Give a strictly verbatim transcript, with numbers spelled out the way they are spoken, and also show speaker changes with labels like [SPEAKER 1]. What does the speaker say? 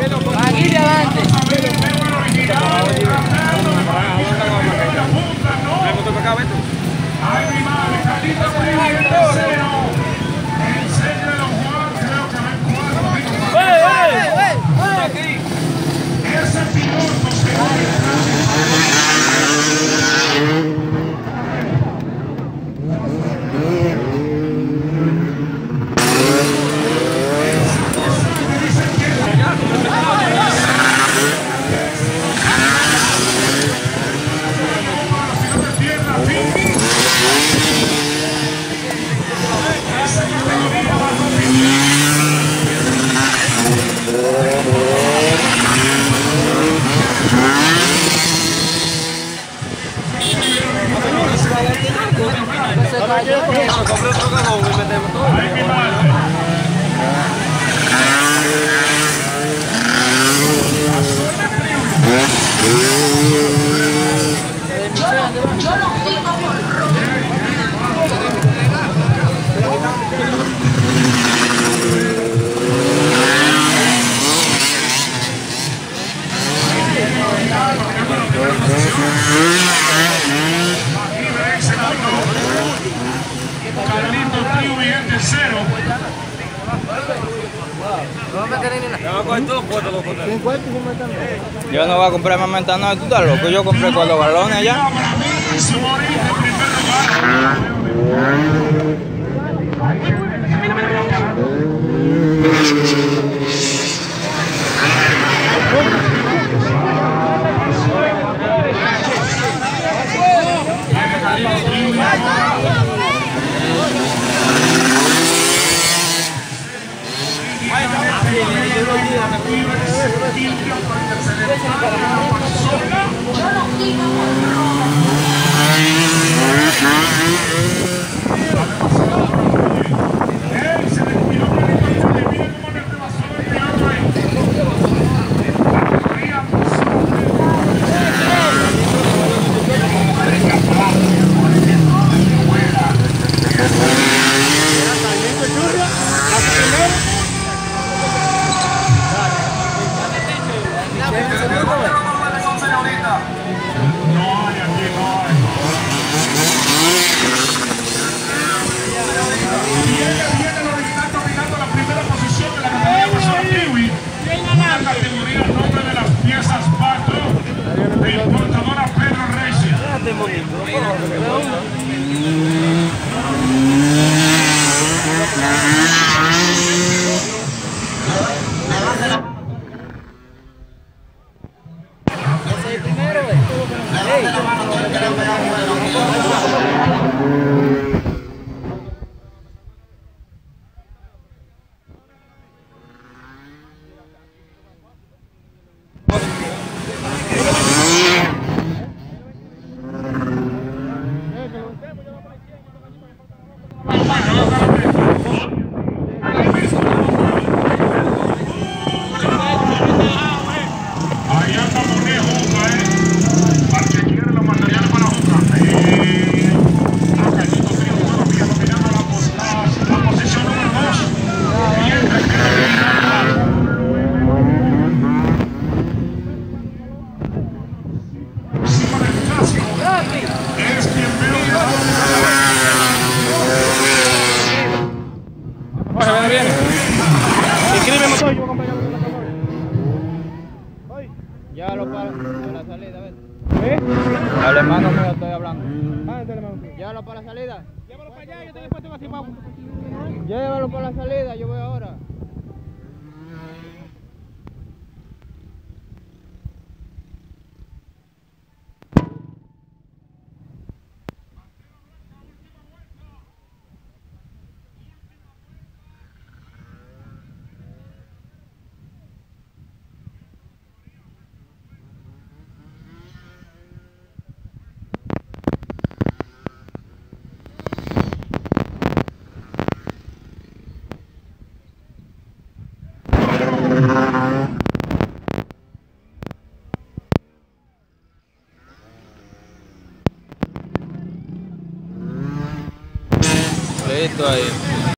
[SPEAKER 1] Aquí de adelante.
[SPEAKER 2] Ay, mi madre, Carlito Privo y el tercero. El sello de Don Juan, creo que ven cuatro. Ese piloto se Carlito Privo y el tercero.
[SPEAKER 3] Yo no voy a comprar más metanol, tú estás loco. Yo compré cuatro galones ya. Llévalo para, para la salida, ¿ves? ¿Eh? Al hermano mío estoy hablando. Ah, ¿el hermano mío? Llévalo para la salida. Llévalo para allá, yo te después te voy a decir, vamos. Llévalo para la salida, yo voy ahora. Listo ahí.